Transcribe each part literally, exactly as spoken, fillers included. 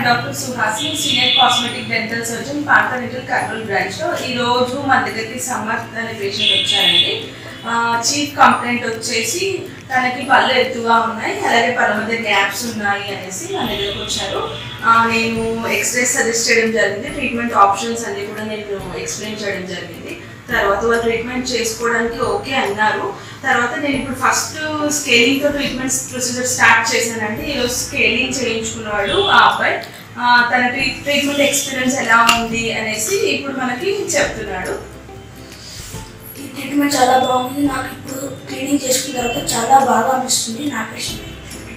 Doctor Suhasini, Senior Cosmetic Dental Surgeon, Partha Dental Control Branch. ఈ రోజు మన దగ్గరికి సమర్థ అనే పేషెంట్ వచ్చారండి. చీఫ్ కంప్లైంట్ వచ్చేసి తనకి పళ్ళు ఎత్తుగా ఉన్నాయి, అలాగే పళ్ళ మధ్య గ్యాప్స్ ఉన్నాయి అనేసి మన దగ్గరకు వచ్చారు. నేను ఎక్స్రే సజెస్ట్ చేయడం జరిగింది, ట్రీట్మెంట్ ఆప్షన్స్ అన్ని కూడా నేను ఎక్స్ప్లెయిన్ చేయడం జరిగింది. తర్వాత వాళ్ళు ట్రీట్మెంట్ చేసుకోవడానికి ఓకే అన్నారు. తర్వాత నేను ఇప్పుడు ఫస్ట్ స్కేలింగ్తో ట్రీట్మెంట్ ప్రొసీజర్ స్టార్ట్ చేశానండి. ఈరోజు స్కేలింగ్ చేయించుకున్నాడు ఆ అబ్బాయి. తన ట్రీట్మెంట్ ఎక్స్పీరియన్స్ ఎలా ఉంది అనేసి ఇప్పుడు మనకి చెప్తున్నాడు. ఈ ట్రీట్మెంట్ చాలా బాగుంది, నాకు ఇప్పుడు క్లీనింగ్ చేసుకున్న తర్వాత చాలా బాగా అనిపిస్తుంది నా పేషెంట్.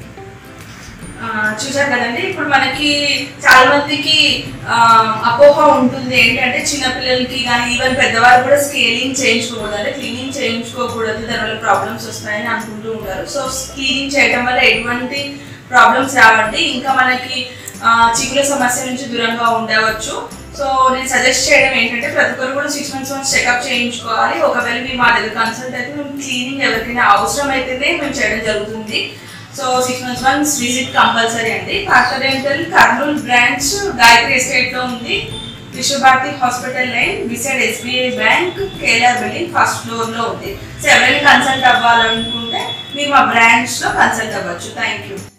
చూసారు కదండి, ఇప్పుడు మనకి చాలా మందికి అపోహ ఉంటుంది ఏంటంటే చిన్నపిల్లలకి కానీ ఈవెన్ పెద్దవారు కూడా స్కేలింగ్ చేయించుకోకూడదు, అంటే క్లీనింగ్ చేయించుకోకూడదు, దానివల్ల ప్రాబ్లమ్స్ వస్తాయని అనుకుంటూ ఉంటారు. సో క్లీనింగ్ చేయడం వల్ల ఎటువంటి ప్రాబ్లమ్స్ రావండి, ఇంకా మనకి చిగుల సమస్య నుంచి దూరంగా ఉండవచ్చు. సో నేను సజెస్ట్ చేయడం ఏంటంటే ప్రతి ఒక్కరు కూడా సిక్స్ మంత్స్ వన్స్ చెకప్ చేయించుకోవాలి. ఒకవేళ మీరు మా దగ్గర కన్సల్ట్ అయితే మేము క్లీనింగ్ ఎవరికైనా అవసరం అయితేనే మేము చేయడం జరుగుతుంది. So six months once visit compulsory అండి. పార్థ డెంటల్ కర్నూలు బ్రాంచ్ గాయత్రి ఎస్టేట్లో ఉంది, Vishwabharati hospital line beside SBI bank, KLR building first ఫ్లోర్లో ఉంది. సో ఎవరైనా కన్సల్ట్ అవ్వాలనుకుంటే మీరు మా బ్రాంచ్లో కన్సల్ట్ అవ్వచ్చు. Thank you.